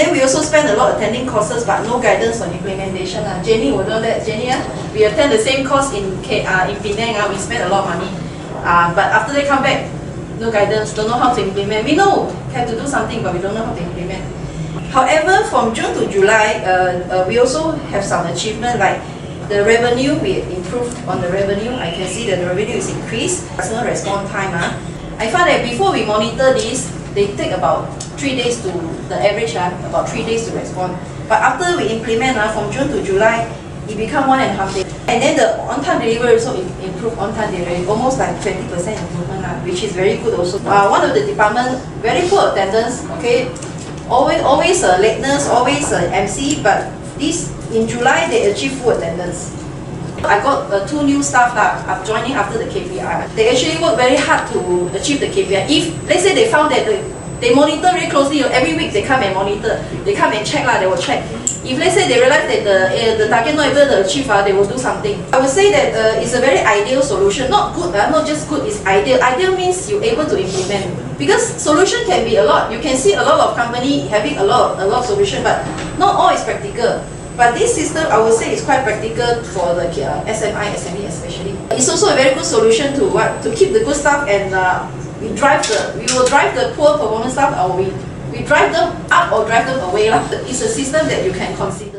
then we also spend a lot attending courses, but no guidance on implementation. Jenny will know that. Jenny, we attend the same course in Penang. We spend a lot of money, but after they come back, no guidance, don't know how to implement. We know have to do something, but we don't know how to implement. However, from June to July, we also have some achievement, like the revenue. We improved on the revenue. I can see that the revenue is increased. Customer response time. I found that before we monitor this, they take about 3 days to, the average, about 3 days to respond. But after we implement, from June to July, it become 1.5 days. And then the on-time delivery also improved on-time delivery, almost like 20% improvement, which is very good also. One of the department, very poor attendance, okay, always lateness, always MC, but this, in July, they achieved full attendance. I got 2 new staff joining after the KPI. They actually work very hard to achieve the KPI. If, let's say they found that they monitor very closely, every week they come and monitor, they come and check, they will check. If let's say they realize that the target not able to achieve, they will do something. I would say that it's a very ideal solution, not good, not just good, it's ideal. Ideal means you're able to implement. Because solution can be a lot. You can see a lot of company having a lot of solution, but not all is practical. But this system, I would say, is quite practical for the SME especially. It's also a very good solution to keep the good staff, and we will drive the poor performance staff, or we drive them up or drive them away. It's a system that you can consider.